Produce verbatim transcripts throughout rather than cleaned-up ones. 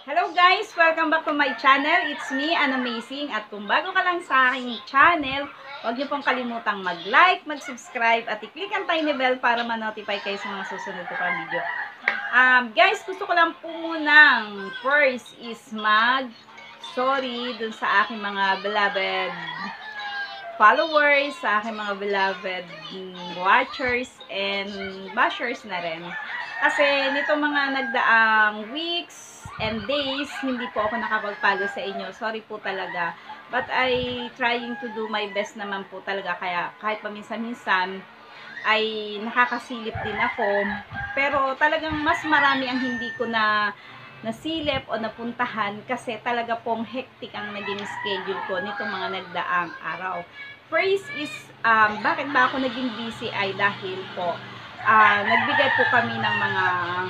Hello guys! Welcome back to my channel. It's me, An Amazing. At kung bago ka lang sa aking channel, huwag niyo pong kalimutang mag-like, mag-subscribe, at i-click ang tiny bell para ma-notify kayo sa mga susunod ko pang video. Um, guys, gusto ko lang po munang first is mag-sorry dun sa aking mga beloved followers, sa aking mga beloved watchers, and bashers na rin. Kasi nito mga nagdaang weeks and days, hindi po ako nakapag-follow sa inyo. Sorry po talaga. But I trying to do my best naman po talaga. Kaya kahit paminsan-minsan ay nakakasilip din ako. Pero talagang mas marami ang hindi ko na nasilip o napuntahan kasi talaga pong hectic ang naging schedule ko nitong mga nagdaang araw. First is, um, bakit ba ako naging busy ay dahil po uh, nagbigay po kami ng mga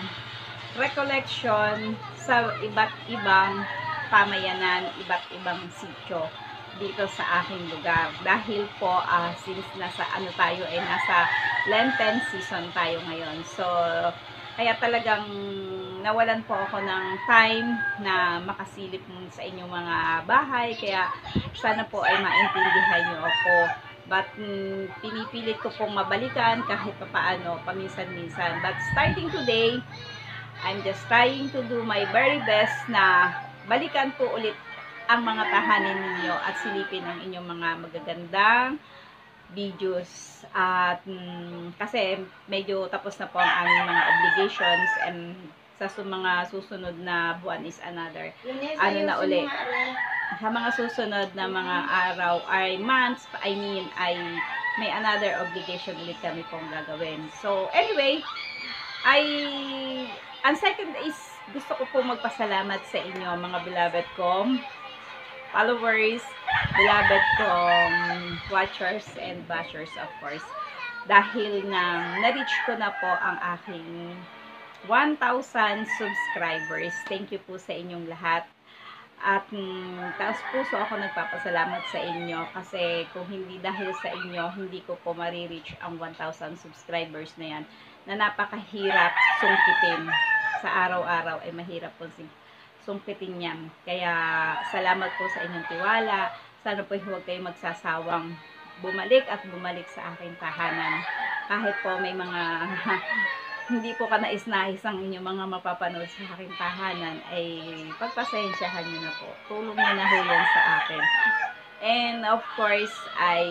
recollection sa iba't ibang pamayanan, iba't ibang sityo dito sa aking lugar. Dahil po, uh, since nasa ano tayo ay nasa Lenten season tayo ngayon. So, kaya talagang nawalan po ako ng time na makasilip sa inyong mga bahay. Kaya sana po ay maintindihan nyo ako. But mm, pinipilit ko pong mabalikan kahit papaano, paminsan-minsan. But starting today, I'm just trying to do my very best na balikan po ulit ang mga tahanin ninyo at silipin ang inyong mga magagandang videos. At mm, kasi medyo tapos na po ang aming mga obligations, and sa su mga susunod na buwan is another. Ano na uli? Sa mga susunod na mga araw ay months, I mean, ay may another obligation ulit kami pong gagawin. So, anyway, ay ang second is gusto ko po magpasalamat sa inyo mga beloved kong followers, beloved kong watchers and bashers of course. Dahil na na-reach ko na po ang aking one thousand subscribers. Thank you po sa inyong lahat. At mm, taas puso ako nagpapasalamat sa inyo kasi kung hindi dahil sa inyo, hindi ko po marireach ang one thousand subscribers na yan na napakahirap sungkitin. Sa araw-araw ay mahirap po sungkitin yan. Kaya salamat po sa inyong tiwala. Sana po huwag kayong magsasawang bumalik at bumalik sa aking tahanan. Kahit po may mga hindi po kanais-nais ang inyong mga mapapanood sa aking tahanan, ay pagpasensyahan nyo na po. Tulong nyo na ho yan sa akin. And of course, ay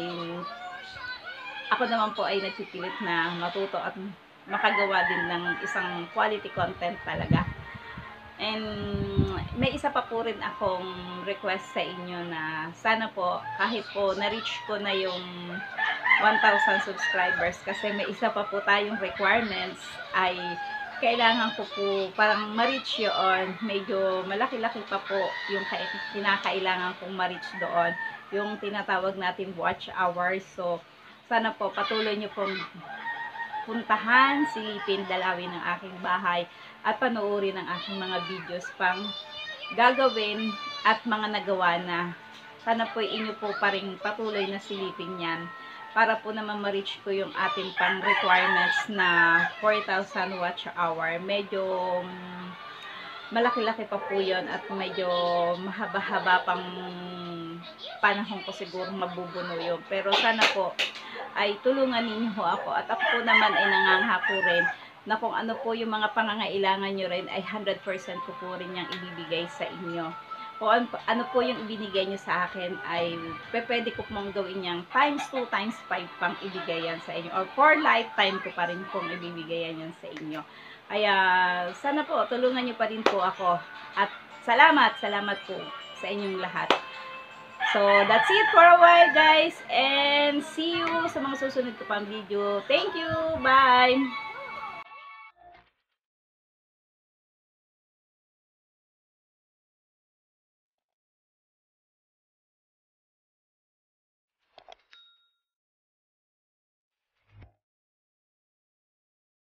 ako naman po ay nagpipilit na matuto at makagawa din ng isang quality content talaga. And may isa pa po rin akong request sa inyo na sana po kahit po na-reach ko na yung one thousand subscribers, kasi may isa pa po tayong requirements, ay kailangan ko po parang ma-reach yun. Medyo malaki-laki pa po yung kinakailangan kong ma-reach doon, yung tinatawag natin watch hours. So sana po patuloy nyo pong puntahan, silipin, dalawin ng aking bahay at panoorin ang aking mga videos pang gagawin at mga nagawa na. Sana po inyo po pa rin patuloy na silipin yan para po naman ma-reach ko yung ating pang requirements na four thousand watch hour. Medyo um, malaki-laki pa po yun at medyo mahaba-haba pang panahon ko siguro mabubuno yun. Pero sana po ay tulungan ninyo ako at ako po naman ay nangangako rin na kung ano po yung mga pangangailangan nyo rin ay one hundred percent ko po rin yung ibibigay sa inyo. Kung ano, ano po yung ibinigay nyo sa akin ay pwede ko pong gawin yung times two, times five pang ibigay yan sa inyo, or for lifetime ko pa rin pong ibibigay yan sa inyo. Kaya sana po tulungan nyo pa rin po ako at salamat, salamat po sa inyong lahat. So, that's it for a while guys, and see you sa mga susunod ko pang video. Thank you! Bye!